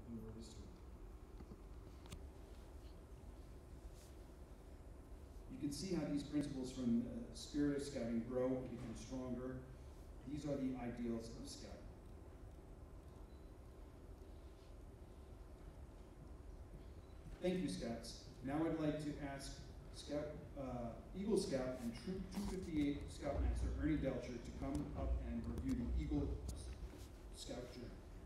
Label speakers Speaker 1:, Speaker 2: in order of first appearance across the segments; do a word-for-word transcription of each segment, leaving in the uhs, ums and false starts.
Speaker 1: in world history. You can see how these principles from uh, spirit of scouting grow and become stronger. These are the ideals of scouting. Thank you, Scouts. Now I'd like to ask Scout, uh, Eagle Scout and Troop two fifty-eight Scoutmaster Ernie Delcher to come up and review the Eagle Scout journey.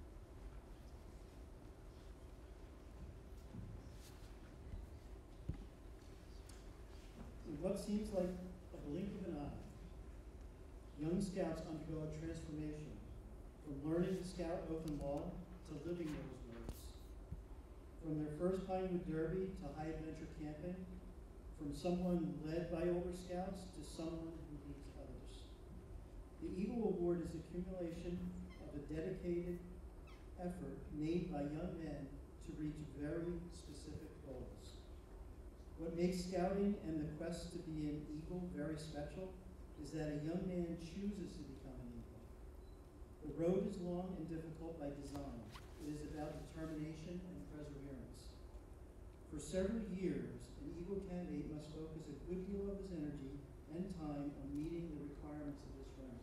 Speaker 2: In what seems like a blink of an eye, young Scouts undergo a transformation from learning the Scout oath and law to living those words. From their first Pinewood Derby to high adventure camping, from someone led by older Scouts to someone who leads others. The Eagle Award is the accumulation of a dedicated effort made by young men to reach very specific goals. What makes scouting and the quest to be an eagle very special is that a young man chooses to become an eagle. The road is long and difficult by design. It is about determination and perseverance. For several years, an eagle candidate must focus a good deal of his energy and time on meeting the requirements of this rank.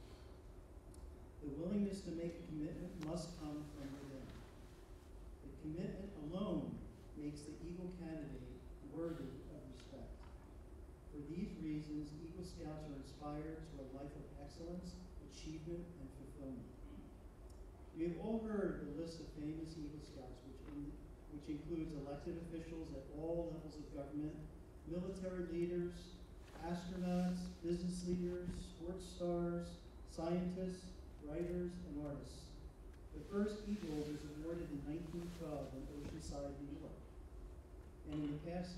Speaker 2: The willingness to make a commitment must come from within. The commitment alone makes the eagle candidate worthy of respect. For these reasons, Eagle Scouts are inspired to a life of excellence, achievement, and fulfillment. We have all heard the list of famous Eagle Scouts, which, in, which includes elected officials at all levels of government, military leaders, astronauts, business leaders, sports stars, scientists, writers, and artists. The first Eagle was awarded in nineteen twelve in Oceanside, New York. And in the past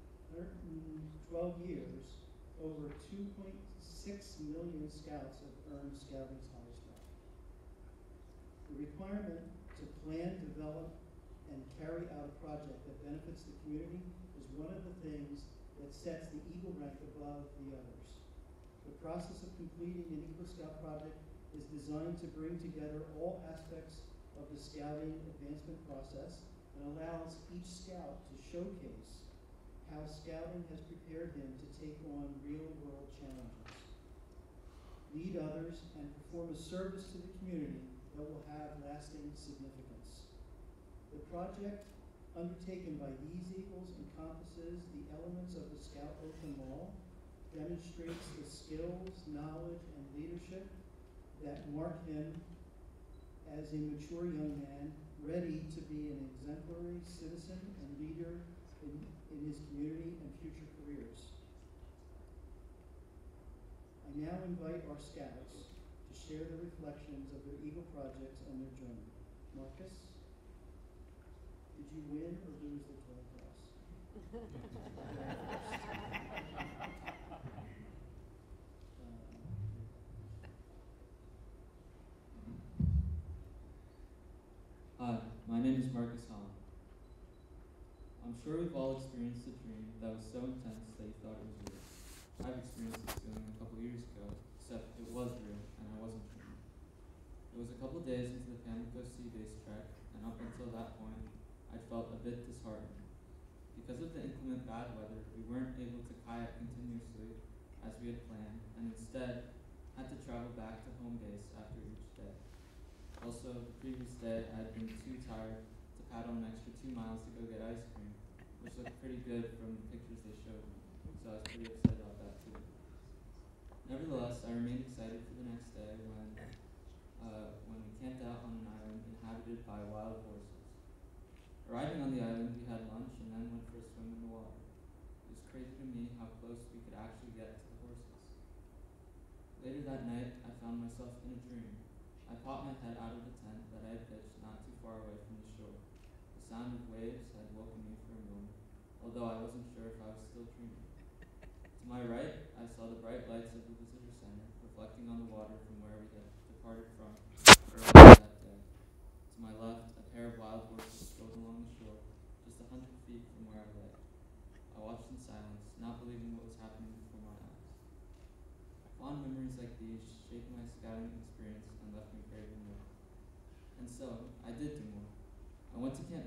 Speaker 2: twelve years, over two point six million Scouts have earned Scouting's highest rank. The requirement to plan, develop, and carry out a project that benefits the community is one of the things that sets the Eagle rank above the others. The process of completing an Eagle Scout project is designed to bring together all aspects of the Scouting advancement process and allows each Scout to showcase how Scouting has prepared him to take on real-world challenges, lead others, and perform a service to the community that will have lasting significance. The project undertaken by these Eagles encompasses the elements of the Scout Oath and Law, demonstrates the skills, knowledge, and leadership that mark him as a mature young man, ready to be an exemplary citizen and leader in, in his community and future careers. I now invite our Scouts to share their reflections of their Eagle projects and their journey. Marcus, did you win or lose the toy toss?
Speaker 3: Hi, my name is Marcus Holland. I'm sure we've all experienced a dream that was so intense that you thought it was real. I've experienced this feeling a couple years ago, except it was real and I wasn't dreaming. It was a couple days into the Tursi base trek, and up until that point, I felt a bit disheartened. Because of the inclement bad weather, we weren't able to kayak continuously as we had planned, and instead had to travel back to home base after each day. Also, the previous day, I had been too tired to paddle an extra two miles to go get ice cream, which looked pretty good from the pictures they showed me, so I was pretty upset about that too. Nevertheless, I remained excited for the next day when, uh, when we camped out on an island inhabited by wild horses. Arriving on the island, we had lunch and then went for a swim in the water. It was crazy to me how close we could actually get to the horses. Later that night, I found myself in a dream. I popped my head out of the tent that I had pitched not too far away from the shore. The sound of waves had woken me for a moment, although I wasn't sure if I was still dreaming. To my right, I saw the bright lights of the visitor center reflecting on the water from where we had departed from earlier that day. To my left, a pair of wild horses strode along the shore, just a hundred feet from where I lay. I watched in silence, not believing what was happening before my eyes. Fond memories like these shaped my scouting experience and left me craving more. And so, I did do more. I went to Camp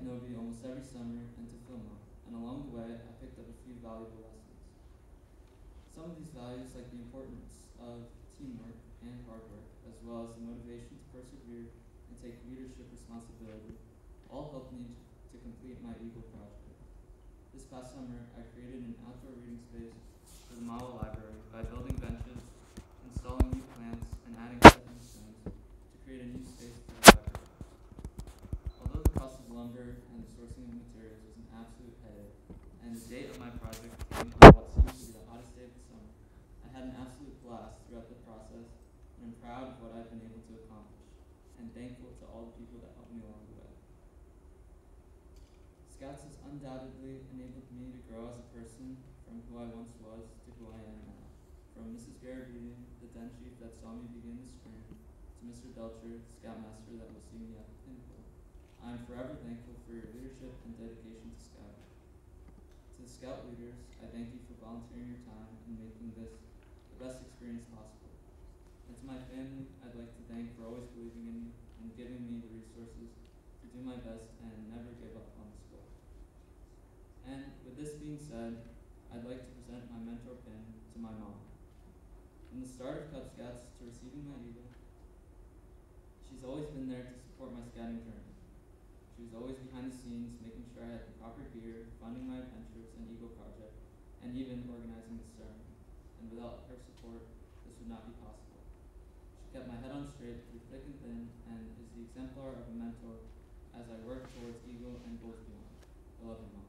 Speaker 3: Novi almost every summer and to Filmo, and along the way I picked up a few valuable lessons. Some of these values, like the importance of teamwork and hard work, as well as the motivation to persevere and take leadership responsibility, all helped me to complete my Eagle project. This past summer, I created an outdoor reading space for the Mahwah library by building benches, installing new plants, and adding stepping stones to create a new space for the library. Although the cost of lumber and the sourcing of materials was an absolute headache, and the date of my project came on what seemed to be the hottest day of the summer, I had an absolute blast throughout the process, and I'm proud of what I've been able to accomplish, and thankful to all the people that helped me along the way. Scouts has undoubtedly enabled me to grow as a person from who I once was to who I am now. From Missus Jeremey, the den chief that saw me begin the spring, to Mister Delcher, the Scoutmaster that will see me at the pinnacle, I am forever thankful for your leadership and dedication to Scouting. To the Scout leaders, I thank you for volunteering your time and making this the best experience possible. And to my family, I'd like to thank for always believing in me and giving me the resources to do my best and never give up on this goal. And with this being said, I'd like to present my mentor pin to my mom. From the start of Cub Scouts to receiving my Eagle, she's always been there to support my scouting journey. She was always behind the scenes, making sure I had the proper gear, funding my adventures and Eagle project, and even organizing the ceremony. And without her support, this would not be possible. She kept my head on straight through thick and thin, and is the exemplar of a mentor as I work towards Eagle and goals beyond. I love you, Mom.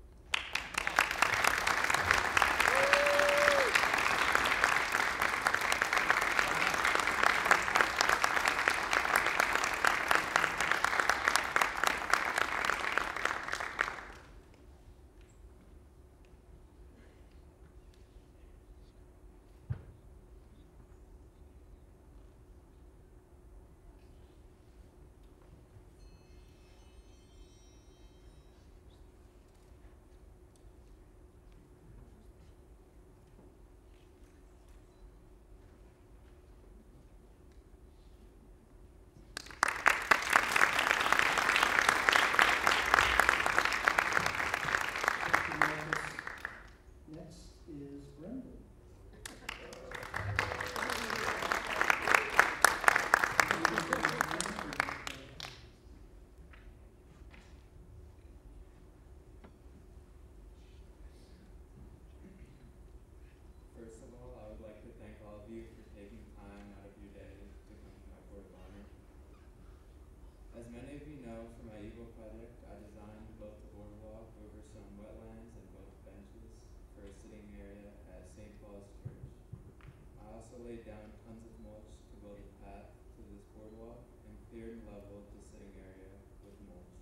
Speaker 4: As many of you know, for my Eagle project, I designed both the boardwalk over some wetlands and both benches for a sitting area at Saint Paul's Church. I also laid down tons of mulch to build a path to this boardwalk and cleared and leveled the sitting area with mulch.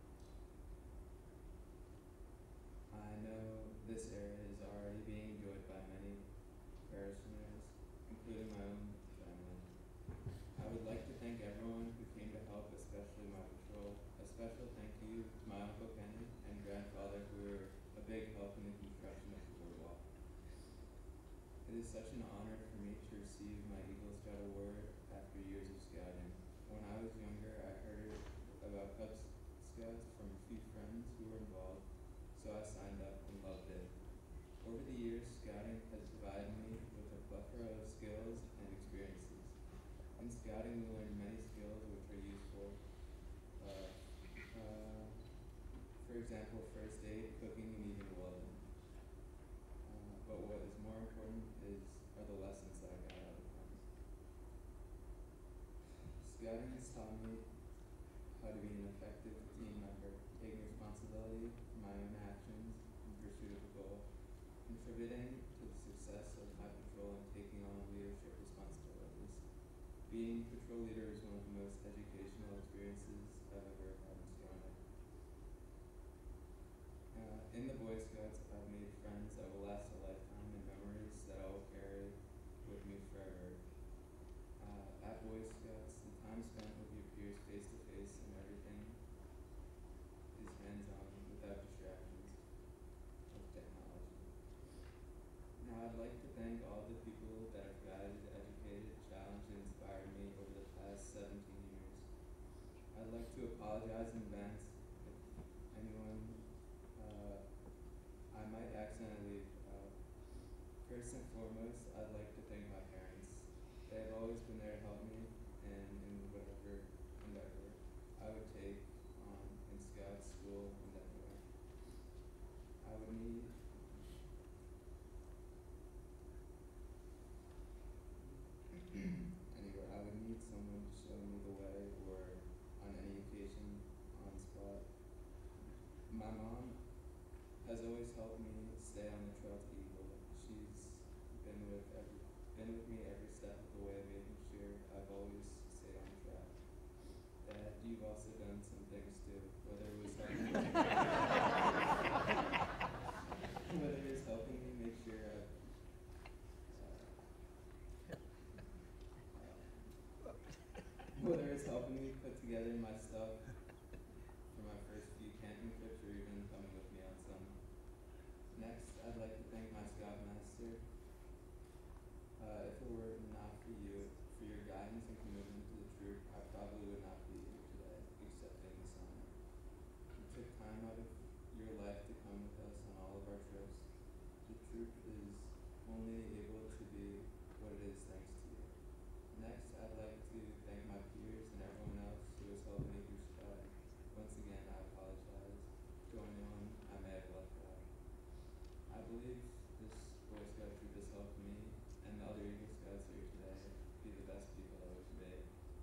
Speaker 4: I know this area is already being enjoyed by many parishioners, including my own family. I would like to thank everyone who came to help, especially my patrol. A special thank you to my Uncle Kenny and grandfather who were a big help in the construction of the boardwalk. It is such an honor for me to receive my Eagle Scout award after years of scouting. When I was younger, I heard about Cub Scouts from a few friends who were involved, so I signed up and loved it. Over the years, scouting has provided me with a plethora of skills and experiences. In scouting, we learn many skills which are useful. Uh, uh, for example, first aid, cooking, and even welding. Uh, but what is more important is are the lessons that I got out of them. Scouting has taught me how to be an effective team member, taking responsibility for my own actions in pursuit of a goal, contributing to the success of my patrol and taking on leadership responsibilities. Being patrol leader is one of the most educational experiences I've ever had in scouting. Uh, in the Boy Scouts, I've made friends that will last a lifetime and memories that I will carry with me forever. Uh, at Boy Scouts, the time spent with your peers face to face and everything is hands-on without distractions of technology. Now I'd like to thank all the people that have guided, educated, challenged, and inspired me over the past seventeen years. I'd like to apologize in advance if foremost, I'd like to thank my parents. They've always been there to help me, and in whatever endeavor I would take on in Scout school and everywhere. I would need anywhere. I would need someone to show me the way, or on any occasion, on the spot. My mom has always helped me stay on the trail to Eagle. She's been with every, been with me every step of the way, making sure I've always stayed on track. Dad, you've also done some things too, whether it was helping me, whether it was helping me make sure I, uh, uh, whether it's helping me put together my stuff for my first few camping trips, or even coming with me on some. Next, I'd like to thank my Scoutmaster. Uh, if it were not for you, for your guidance and commitment to the troop, I probably would not be here today, accepting this honor. You took time out of your life to come with us on all of our trips. The troop is only able to be what it is thanks to you. Next, I'd like to thank my peers and everyone else who has helped me through Scouting. Once again, I apologize to anyone I may have left out. I believe this Boy Scout troop has helped me and the other Eagle Scouts here today be the best people that we can be.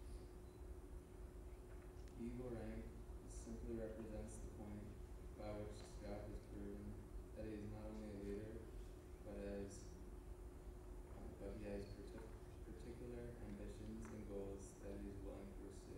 Speaker 4: Eagle rank simply represents the point by which the Scout has proven that he is not only a leader, but as uh, but he has partic particular ambitions and goals that he is willing to pursue.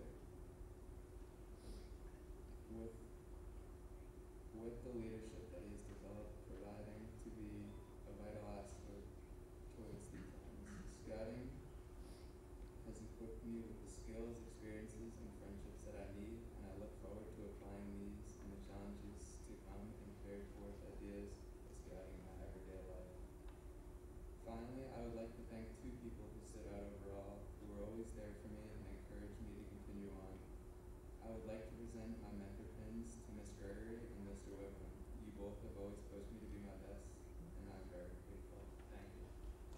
Speaker 4: With with the leadership that he has developed, providing to be a vital asset towards these ends. Scouting has equipped me with the skills, experiences, and friendships that I need, and I look forward to applying these in the challenges to come and carry forth ideas of scouting in my everyday life. Finally, I would like to thank two people who stood out overall, who were always there for me and encouraged me to continue on. I would like to present my mentor pins to Miss Gregory and Mister Whitman. You both have always pushed me to be my best, and I'm very grateful. Thank you.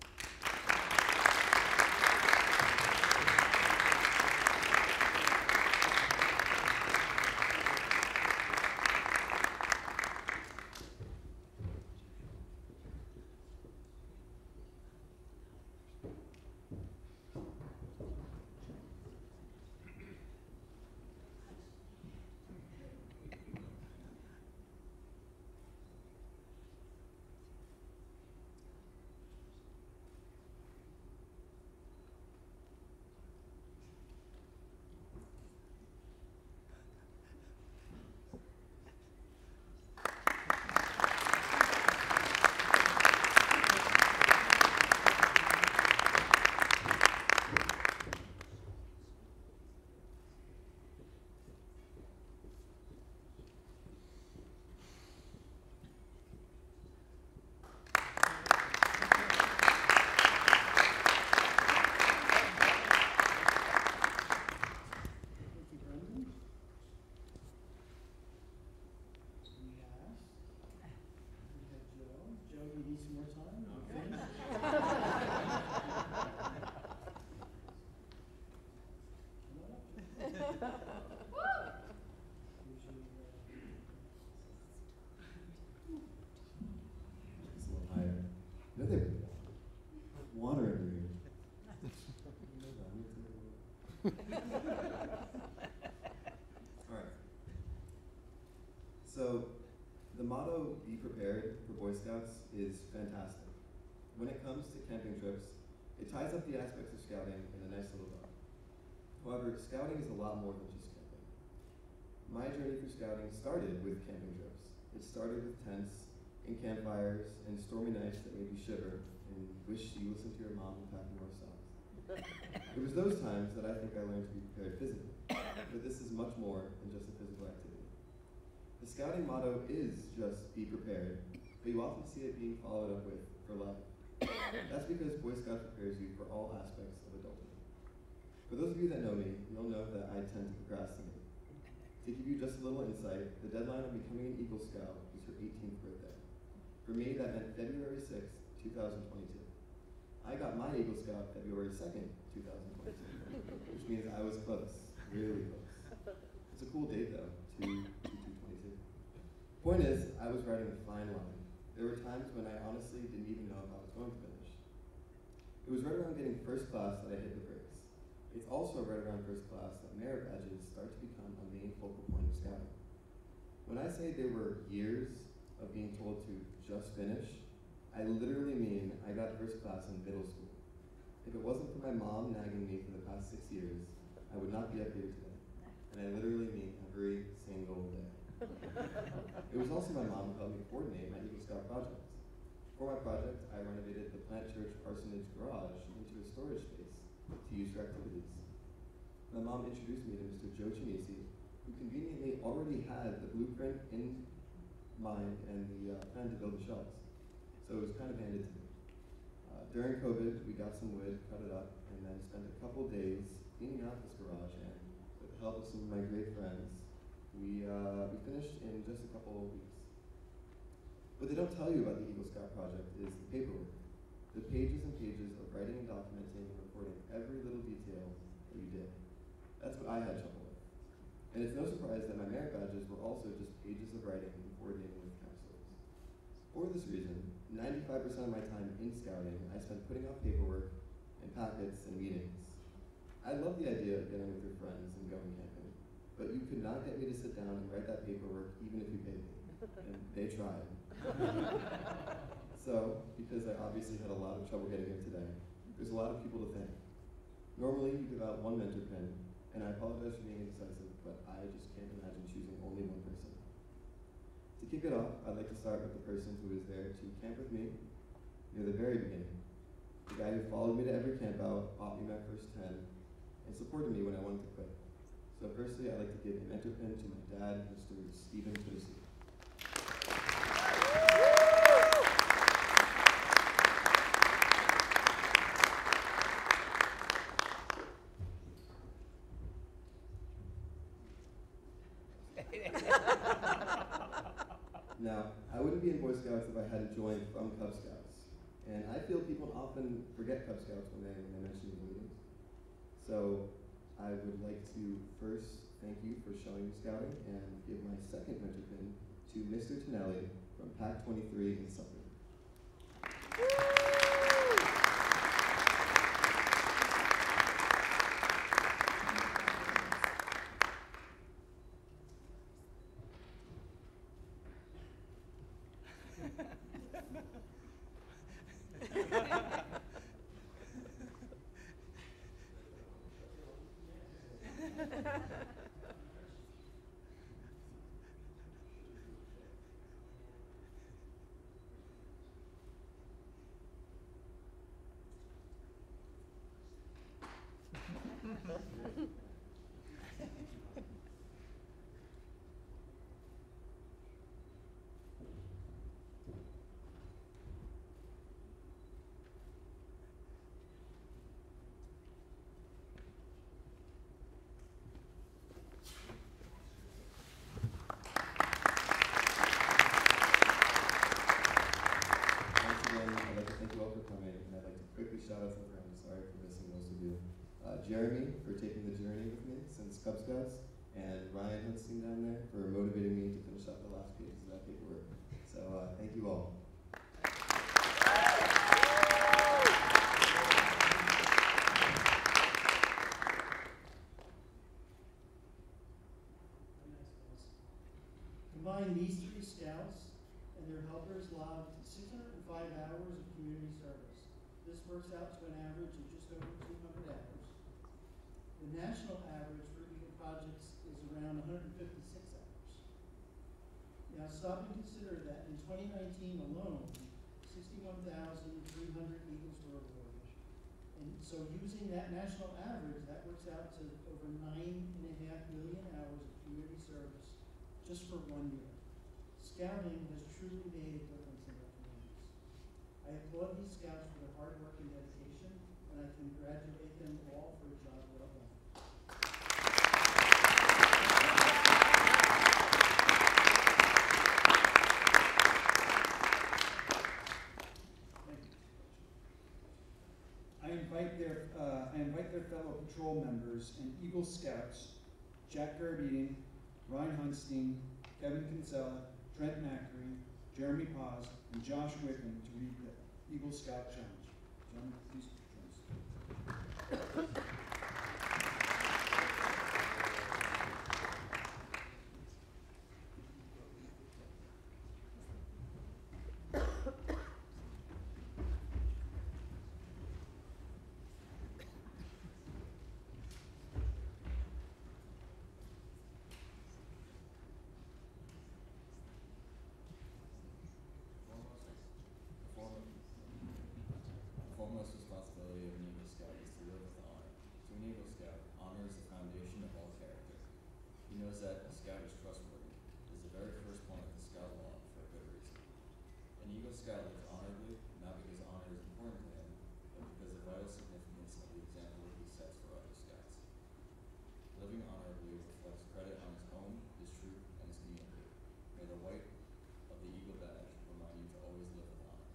Speaker 5: So, the motto, be prepared, for Boy Scouts is fantastic. When it comes to camping trips, it ties up the aspects of scouting in a nice little bow. However, scouting is a lot more than just camping. My journey through scouting started with camping trips. It started with tents and campfires and stormy nights that made you shiver and wish you listened to your mom and pack more songs. It was those times that I think I learned to be prepared physically, but this is much more than just a physical activity. The scouting motto is just be prepared, but you often see it being followed up with for life. That's because Boy Scouts prepares you for all aspects of adulthood. For those of you that know me, you'll know that I tend to procrastinate. To give you just a little insight, the deadline of becoming an Eagle Scout was her eighteenth birthday. For me, that meant February sixth, two thousand twenty-two. I got my Eagle Scout February second, two thousand twenty-two, which means I was close, really close. It's a cool date though, two two twenty-two. Point is, I was riding a fine line. There were times when I honestly didn't even know if I was going to finish. It was right around getting first class that I hit the brakes. It's also right around first class that merit badges start to become a main focal point of scouting. When I say there were years of being told to just finish, I literally mean I got first class in middle school. If it wasn't for my mom nagging me for the past six years, I would not be up here today. And I literally mean every single day. It was also my mom who helped me coordinate my Eagle Scout projects. For my project, I renovated the Plant Church Parsonage garage into a storage space to use for activities. My mom introduced me to Mister Joe Chinisi, who conveniently already had the blueprint in mind and the uh, plan to build the shelves. So it was kind of handed to me. Uh, during COVID, we got some wood, cut it up, and then spent a couple days cleaning out this garage, and with the help of some of my great friends, we, uh, we finished in just a couple of weeks. What they don't tell you about the Eagle Scout project is the paperwork. The pages and pages of writing and documenting and recording every little detail that you did. That's what I had trouble with. And it's no surprise that my merit badges were also just pages of writing and coordinating with counselors. For this reason, ninety-five percent of my time in scouting, I spent putting out paperwork and packets and meetings. I love the idea of getting with your friends and going camping, but you could not get me to sit down and write that paperwork even if you paid me. And they tried. So, because I obviously had a lot of trouble getting here today, there's a lot of people to thank. Normally, you give out one mentor pin, and I apologize for being indecisive, but I just can't imagine choosing only one person. To kick it off, I'd like to start with the person who was there to camp with me near the very beginning. The guy who followed me to every camp out, bought me my first ten, and supported me when I wanted to quit. So firstly, I'd like to give a mentor pin to my dad, Mister Stephen Tursi. Now, I wouldn't be in Boy Scouts if I hadn't joined from Cub Scouts. And I feel people often forget Cub Scouts when they, when they mention the meetings. So I would like to first thank you for showing me scouting and give my second mentor pin to Mister Tonelli from Pack twenty-three in Suffolk. Jeremey for taking the journey with me since Cub Scouts, and Ryan Hudson down there for motivating me to finish up the last pages of that paperwork. So uh, thank you all.
Speaker 2: Combine these three scouts and their helpers logged six hundred five hours of community service. This works out to an average of just over two hundred hours. The national average for Eagle projects is around one hundred fifty-six hours. Now stop and consider that in twenty nineteen alone, sixty-one thousand three hundred Eagles were awarded. And so using that national average, that works out to over nine and a half million hours of community service just for one year. Scouting has truly made a difference in our communities. I applaud these scouts for their hard work and dedication, and I congratulate them all for a job well done. Thank you.
Speaker 1: Patrol members and Eagle Scouts, Jack Gardine, Ryan Hunstein, Kevin Kinsella, Trent Macri, Jeremy Paz, and Josh Wickham to read the Eagle Scout Challenge. Gentlemen, please join us.
Speaker 6: The foremost responsibility of an Eagle Scout is to live with honor. To an Eagle Scout, honor is the foundation of all character. He knows that a scout is trustworthy. It is the very first point of the scout law for a good reason. An Eagle Scout lives honorably, not because honor is important to him, but because of the vital significance of the example he sets for other scouts. Living honorably reflects credit on his home, his troop, and his community. May the white of the Eagle badge remind you to always live with honor.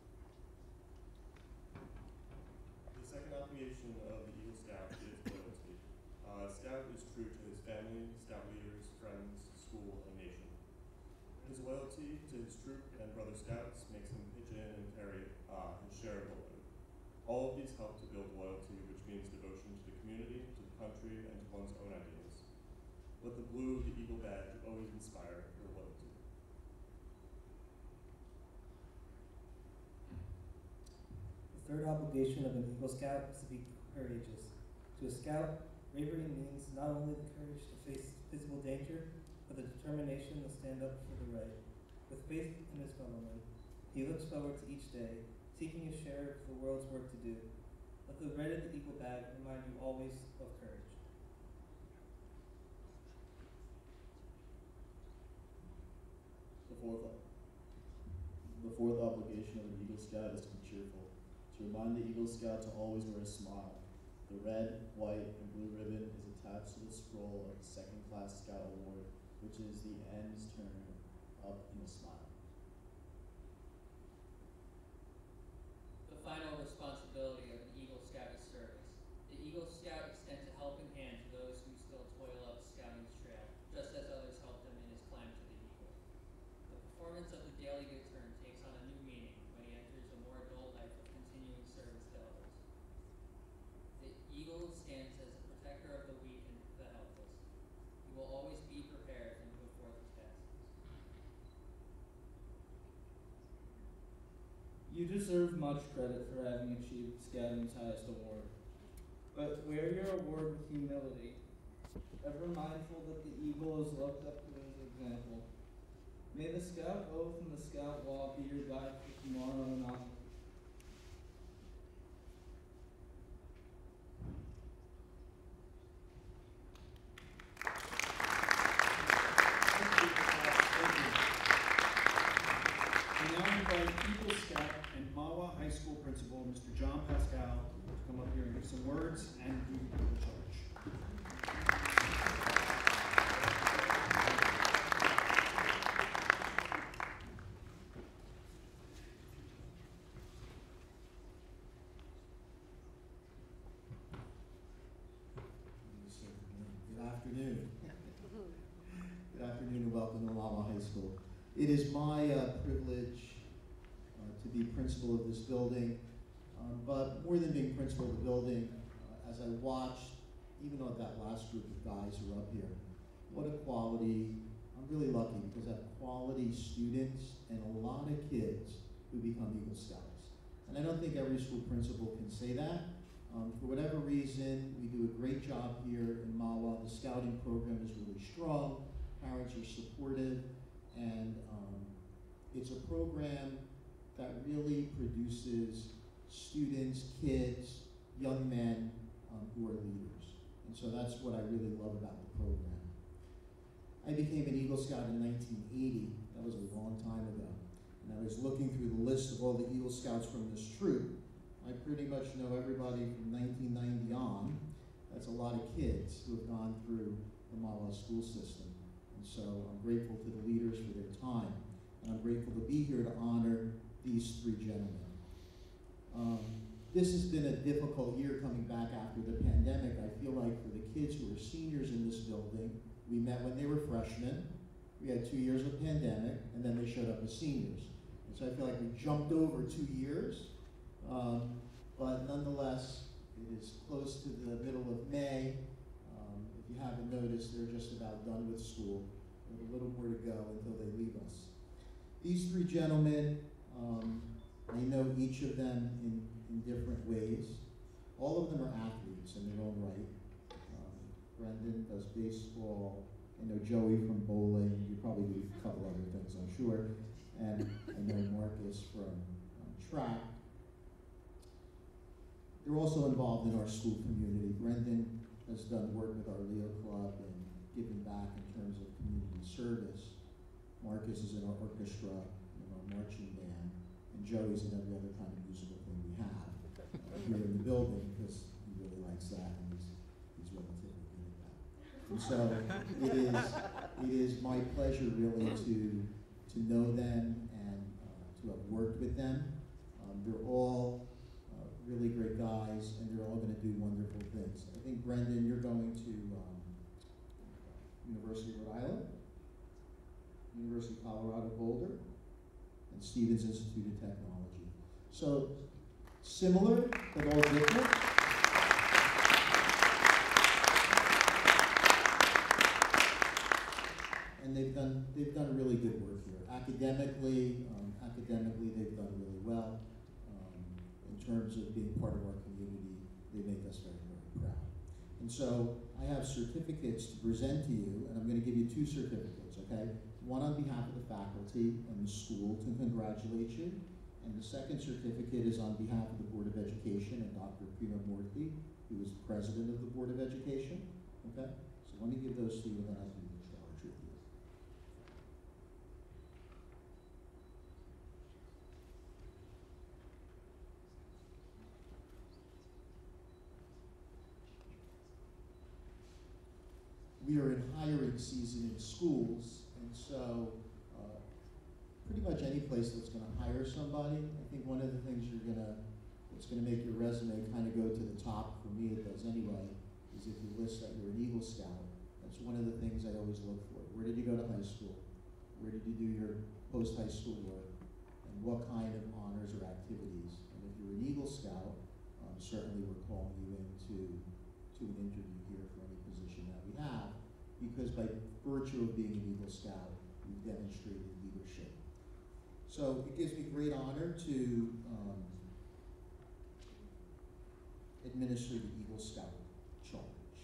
Speaker 7: The second obligation of the Eagle Scout is loyalty. Uh, Scout is true to his family, Scout leaders, friends, school, and nation. His loyalty to his troop and brother Scouts makes him pitch in and carry uh, his share of the load. All of these help to build loyalty, which means devotion to the community, to the country, and to one's own ideas. Let the blue of the Eagle badge always inspire your loyalty.
Speaker 8: The third obligation of an Eagle Scout is to be courageous. To a Scout, bravery means not only the courage to face physical danger, but the determination to stand up for the right. With faith in his fellow-men, he looks forward to each day, seeking his share of the world's work to do. Let the red of the Eagle badge remind you always of courage.
Speaker 9: The fourth, the fourth obligation of an Eagle Scout is to be cheerful. To remind the Eagle Scout to always wear a smile. The red, white, and blue ribbon is attached to the scroll of the Second Class Scout Award, which is the ends turned up in a smile.
Speaker 10: The final responsibility of an Eagle Scout is service. The Eagle Scout extends a helping hand to those who still toil up Scouting's trail, just as others helped him in his climb to the Eagle. The performance of the daily good turn takes on a new meaning when he enters a more adult life of continuing service to others. The Eagle stands as a protector of the weak and the helpless. He will always be prepared and put forth his best.
Speaker 3: You deserve much credit for having achieved Scouting's highest award. But wear your award with humility, ever mindful that the Eagle is looked up to as an example. May the Scout oath and the Scout law be your guide for tomorrow and onward.
Speaker 1: We now invite Eagle Scout and Mahwah High School Principal, Mister John Pascale, to come up here and give some words and do the charge.
Speaker 9: Good afternoon. Good afternoon and welcome to Mahwah High School. It is my uh, privilege uh, to be principal of this building, um, but more than being principal of the building, uh, as I watched, even though that last group of guys who are up here, what a quality, I'm really lucky because I have quality students and a lot of kids who become Eagle Scouts. And I don't think every school principal can say that. Um, for whatever reason, we do a great job here in Mahwah. The scouting program is really strong. Parents are supportive, and um, it's a program that really produces students, kids, young men um, who are leaders. And so that's what I really love about the program. I became an Eagle Scout in nineteen eighty. That was a long time ago. And I was looking through the list of all the Eagle Scouts from this troop. I pretty much know everybody from nineteen ninety on. That's a lot of kids who have gone through the Mahwah school system. And so I'm grateful to the leaders for their time. And I'm grateful to be here to honor these three gentlemen. Um, this has been a difficult year coming back after the pandemic. I feel like for the kids who are seniors in this building, we met when they were freshmen. We had two years of pandemic, and then they showed up as seniors. And so I feel like we jumped over two years. Um, but nonetheless, it is close to the middle of May. Um, if you haven't noticed, they're just about done with school. With a little more to go until they leave us. These three gentlemen, um, I know each of them in, in different ways. All of them are athletes in their own right. Um, Brendan does baseball. I know Joey from bowling. You probably do a couple other things, I'm sure. And I know Marcus from um, track. They're also involved in our school community. Brendan has done work with our Leo Club and given back in terms of community service. Marcus is in our orchestra, in our marching band, and Joey's in every other kind of musical thing we have uh, here in the building because he really likes that and he's, he's relatively good at that. And so it is, it is my pleasure really to, to know them and uh, to have worked with them. Um, they're all uh, really great guys and they're all going to do wonderful things. I think, Brendan, you're going to um, University of Rhode Island, University of Colorado Boulder, and Stevens Institute of Technology. So similar, but all different. And they've done they've done really good work here. Academically, um, academically they've done really well. Um, in terms of being part of our community, they make us very, very proud. And so I have certificates to present to you, and I'm going to give you two certificates, okay? One on behalf of the faculty and the school to congratulate you, and the second certificate is on behalf of the Board of Education and Doctor Prima Murthy, who is the president of the Board of Education, okay? So let me give those to you, and then I'll do the charge with you. We are in hiring season in schools, and so uh, pretty much any place that's going to hire somebody, I think one of the things you're going to, that's going to make your resume kind of go to the top, for me it does anyway, is if you list that you're an Eagle Scout. That's one of the things I always look for. Where did you go to high school? Where did you do your post-high school work? And what kind of honors or activities? And if you're an Eagle Scout, um, certainly we're calling you into to an interview here for any position that we have, because by virtue of being an Eagle Scout, you've demonstrated leadership. So it gives me great honor to um, administer the Eagle Scout charge.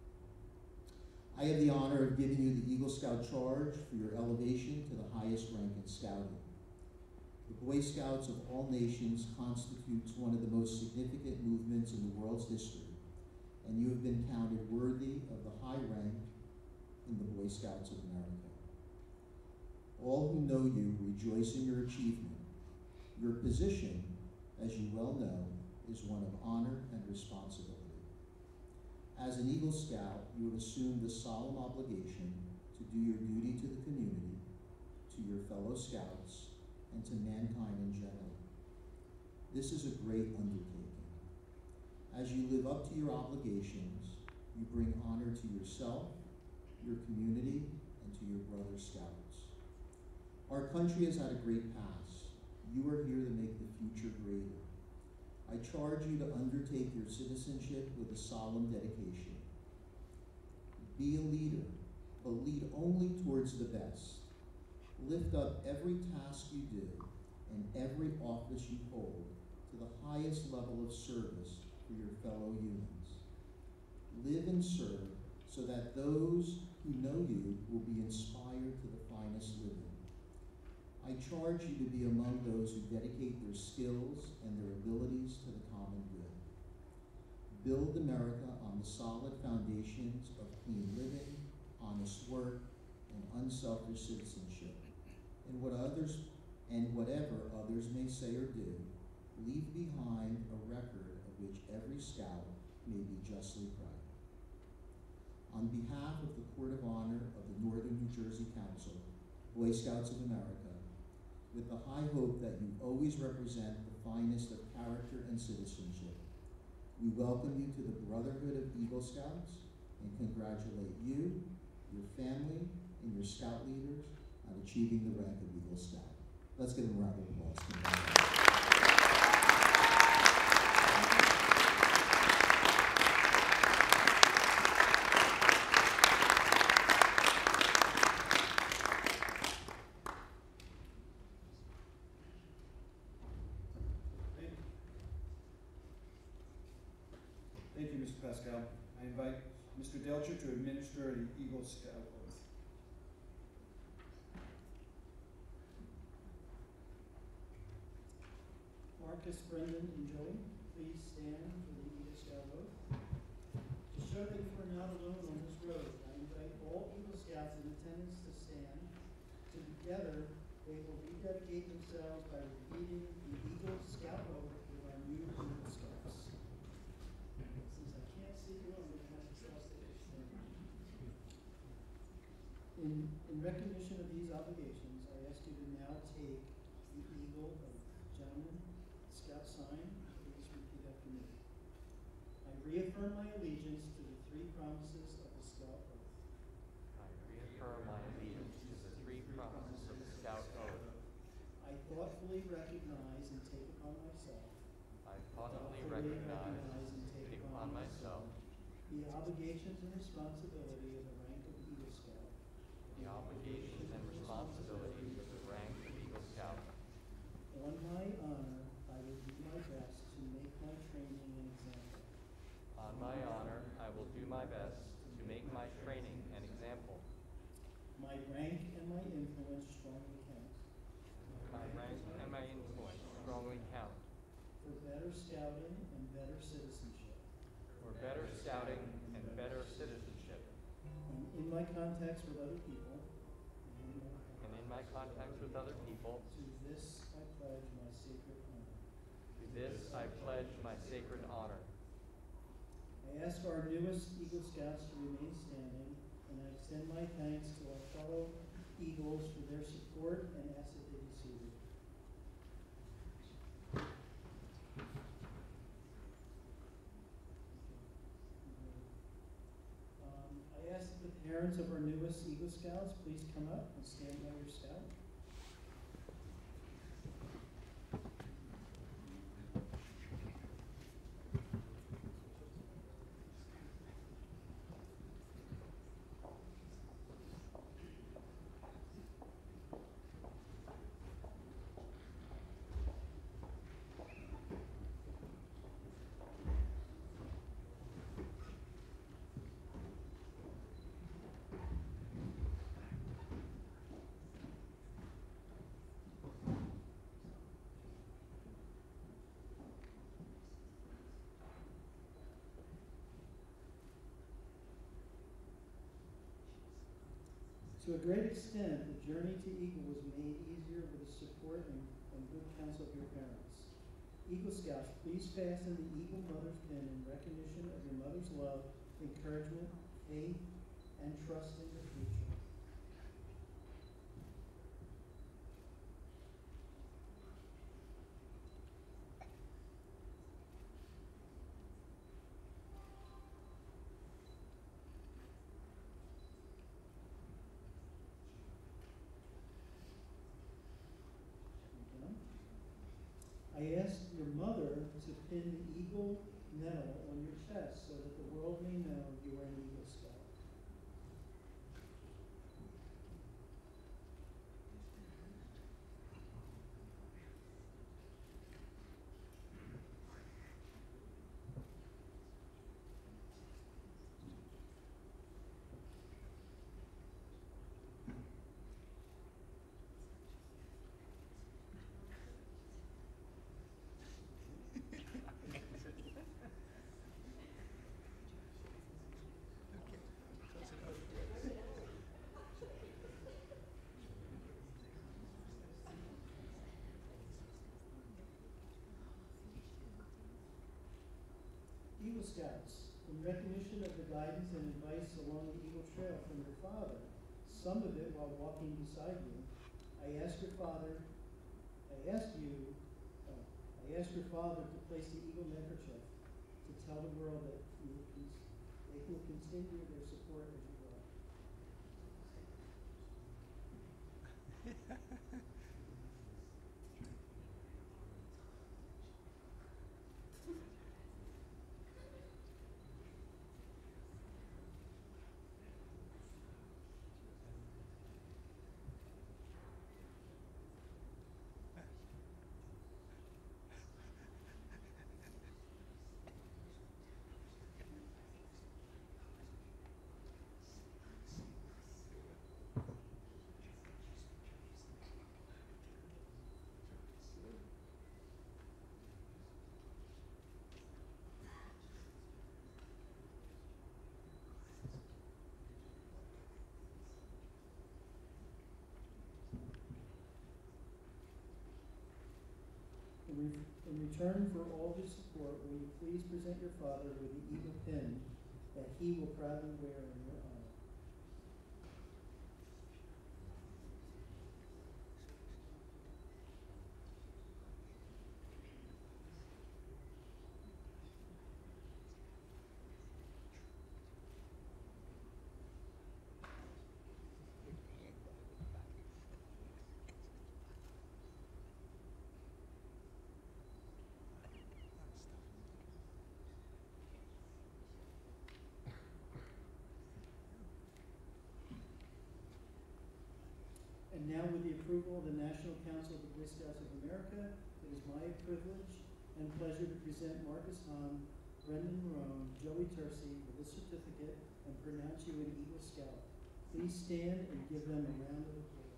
Speaker 9: I have the honor of giving you the Eagle Scout charge for your elevation to the highest rank in Scouting. The Boy Scouts of all nations constitutes one of the most significant movements in the world's history, and you have been counted worthy of the high rank in the Boy Scouts of America. All who know you rejoice in your achievement. Your position, as you well know, is one of honor and responsibility. As an Eagle Scout, you have assumed the solemn obligation to do your duty to the community, to your fellow Scouts, and to mankind in general. This is a great undertaking. As you live up to your obligations, you bring honor to yourself, your community, and to your brother Scouts. Our country has had a great past. You are here to make the future greater. I charge you to undertake your citizenship with a solemn dedication. Be a leader, but lead only towards the best. Lift up every task you do and every office you hold to the highest level of service for your fellow humans. Live and serve so that those who know you will be inspired to the finest living. I charge you to be among those who dedicate their skills and their abilities to the common good. Build America on the solid foundations of clean living, honest work, and unselfish citizenship. And what others, and whatever others may say or do, leave behind a record of which every Scout may be justly proud. On behalf of the Court of Honor of the Northern New Jersey Council, Boy Scouts of America, with the high hope that you always represent the finest of character and citizenship. We welcome you to the Brotherhood of Eagle Scouts and congratulate you, your family, and your Scout leaders on achieving the rank of Eagle Scout. Let's give them a round of applause.
Speaker 1: Thank you, Mister Pascale. I invite Mister Delcher to administer the Eagle Scout oath.
Speaker 2: Marcus, Brendan, and Joey, please stand for the Eagle Scout oath. To show that you are not alone on this road, I invite all Eagle Scouts in attendance to stand. Together, they will rededicate themselves by repeating the Eagle Scout oath with our new Eagle Scouts. Since I can't see you, I'm going to have to trust that you stand. In, in recognition of these obligations, I ask you to now take the Eagle oath. Gentlemen, Scout sign, please repeat after me. I reaffirm my allegiance to the three promises of the Scout oath.
Speaker 11: I reaffirm my allegiance to the three promises of the Scout oath.
Speaker 2: I thoughtfully recognize and take upon myself.
Speaker 11: I thoughtfully recognize and take upon myself
Speaker 2: the obligations and responsibility of the rank of Eagle Scout.
Speaker 11: the obligations and responsibilities of the rank of Eagle Scout.
Speaker 2: On my honor, I will do my best to make my training an example.
Speaker 11: On my honor, I will do my best to make my training an example.
Speaker 2: My rank and my influence strongly count.
Speaker 11: My rank and my influence strongly count
Speaker 2: For better scouting and better citizenship.
Speaker 11: for better scouting and better citizenship.
Speaker 2: And in my contacts with other people.
Speaker 11: And in my contacts with other people,
Speaker 2: To this I pledge my sacred honor.
Speaker 11: to this I pledge my sacred honor.
Speaker 2: I ask our newest Eagle Scouts to remain standing, and I extend my thanks to our fellow Eagles for their support and ask that they be seated. Um, I ask that the parents of our newest Eagle Scouts please come up and stand by your scout. To a great extent, the journey to Eagle was made easier with the support and, and good counsel of your parents. Eagle Scouts, please fasten the Eagle Mother's Pin in recognition of your mother's love, encouragement, faith, and trust in the future. I ask your mother to pin the Eagle medal on your chest so that the world may know you are an Eagle Scout. Eagle Scouts, in recognition of the guidance and advice along the Eagle Trail from your father, some of it while walking beside you, I ask your father, I ask you, uh, I I ask your Father to place the Eagle Neckerchief to tell the world that you will con- they will continue their support as you grow. In, re- in return for all his support, will you please present your father with the eagle pin that he will proudly wear in your honor? And now, with the approval of the National Council of the Boy Scouts of America, it is my privilege and pleasure to present Marcus Hahn, Brendan Marrone, Joey Tursi with this certificate and pronounce you an Eagle Scout. Please stand and give them a round of applause.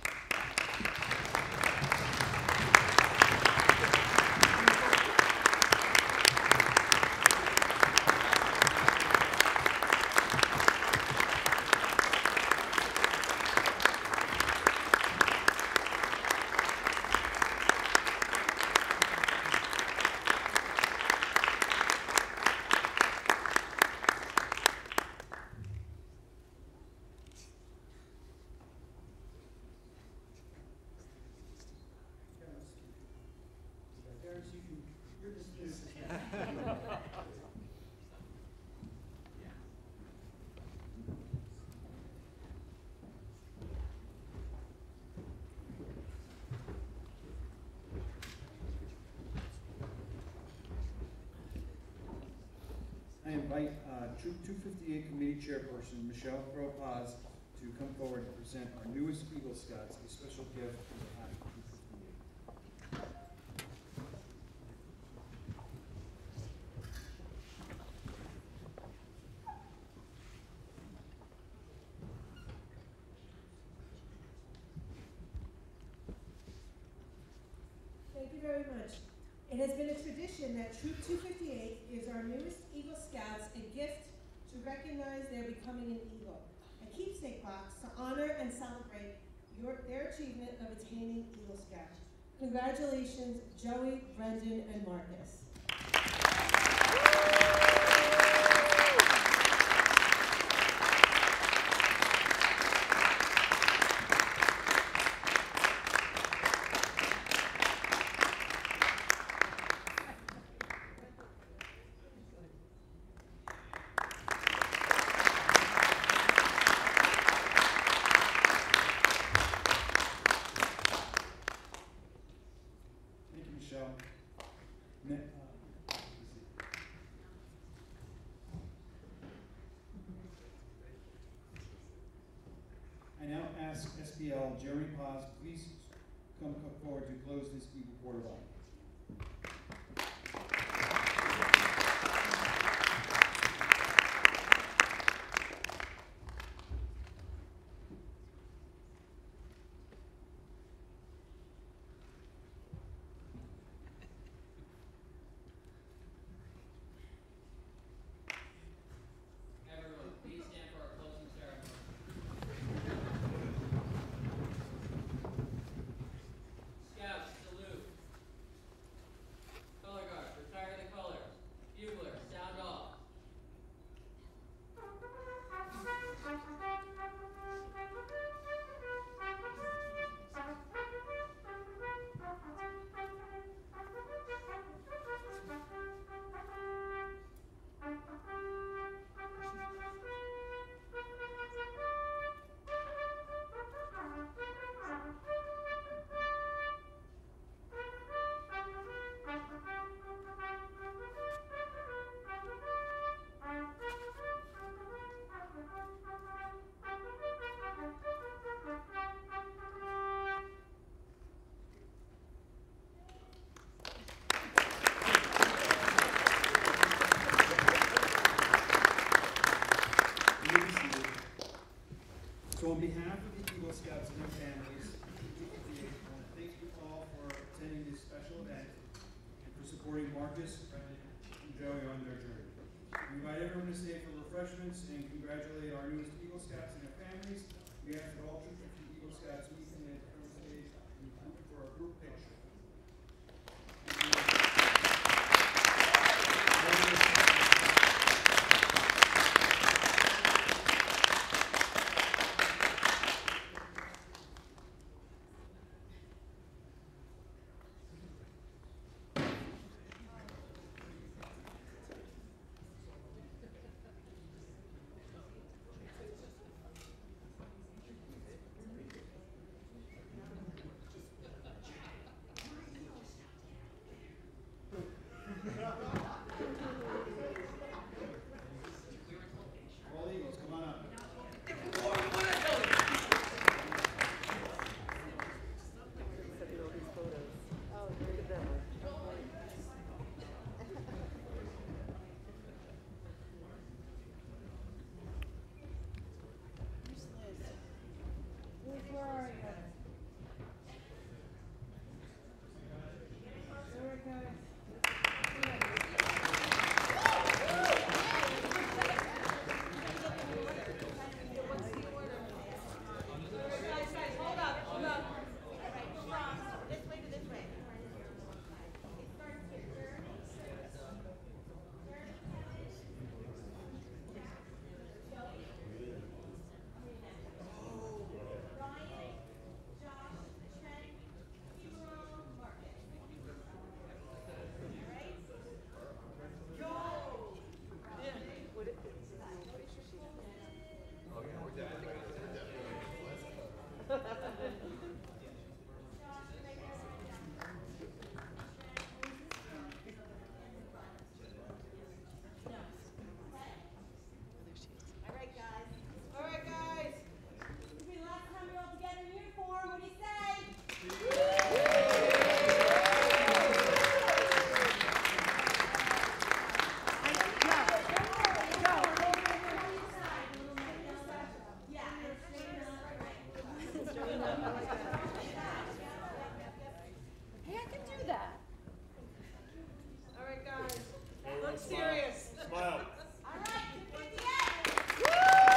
Speaker 2: I invite uh, Troop two fifty-eight Committee Chairperson Michelle Paz to come forward and present our newest Eagle Scouts a special gift on behalf of Troop fifty-eight.
Speaker 12: Thank you very much. It has been a tradition that Troop two fifty-eight gives our newest Eagle Scouts a gift to recognize their becoming an Eagle, a keepsake box to honor and celebrate your, their achievement of attaining Eagle Scout. Congratulations, Joey, Brendan, and Marcus. I now ask S B L Jeremy Paz, please come forward to close this Eagle Quarter Line.
Speaker 10: Everyone, please stand for our closing ceremony. Scouts, salute.
Speaker 1: So on behalf of the Eagle Scouts and their families, I want to thank you all for attending this special event and for supporting Marcus, Brendan, and Joey on their journey. We invite everyone to stay for refreshments and congratulate our newest Eagle Scouts and their families. We ask that all troop fifty Eagle Scouts meet in the front stage for a group picture. All Eagles, come on up.
Speaker 12: Where are you? There it goes. Guys, guys, hold up, hold up. This way to this way. It starts with Jeremey. Ryan, Josh, Trent, Marrone, Marcus. All right? Go! All right, guys. All right, guys. This will be the last time you're all together in uniform. What do you say?
Speaker 13: Hey, I can do that.
Speaker 12: All right, guys. Look serious.
Speaker 7: Smile.
Speaker 12: All right, two fifty-eight.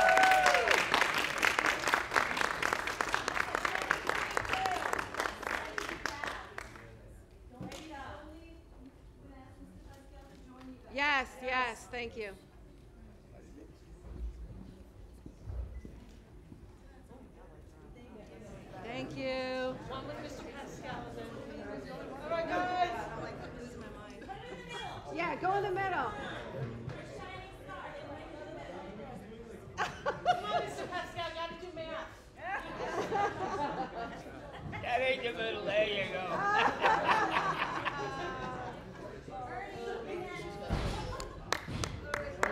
Speaker 13: Yes, yes, thank you. Thank you.
Speaker 12: One with Mister Pascale. All right, guys.
Speaker 13: Yeah, go in the middle.
Speaker 12: Come on, Mister Pascale, gotta do math.
Speaker 11: That ain't the middle, there you go.
Speaker 12: Ernie,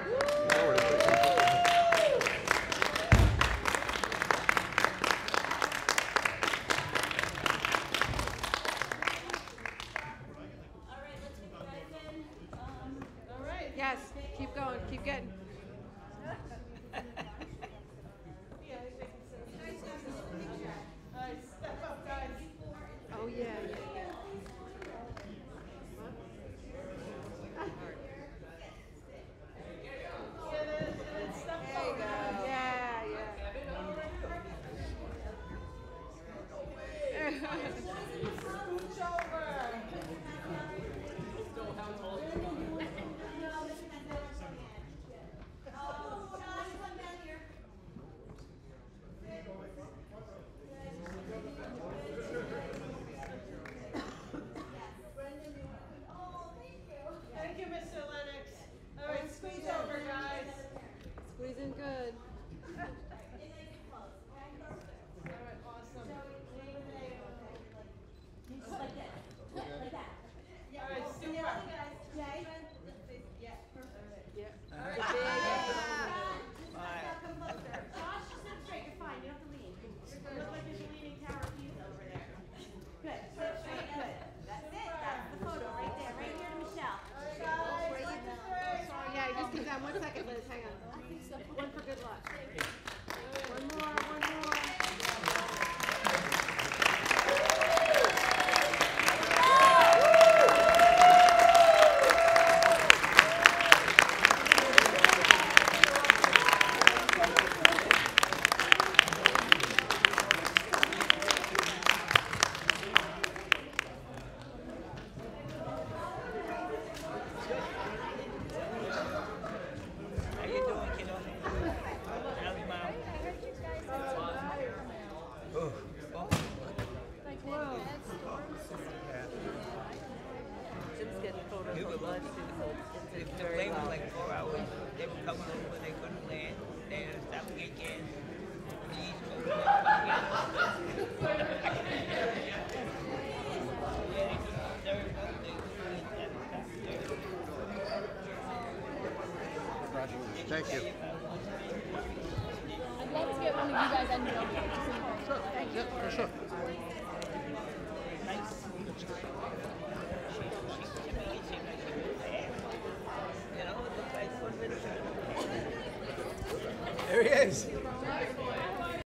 Speaker 14: guys ended up with.
Speaker 15: Sure.
Speaker 14: Thank you.
Speaker 15: Yeah, for sure.
Speaker 14: Nice.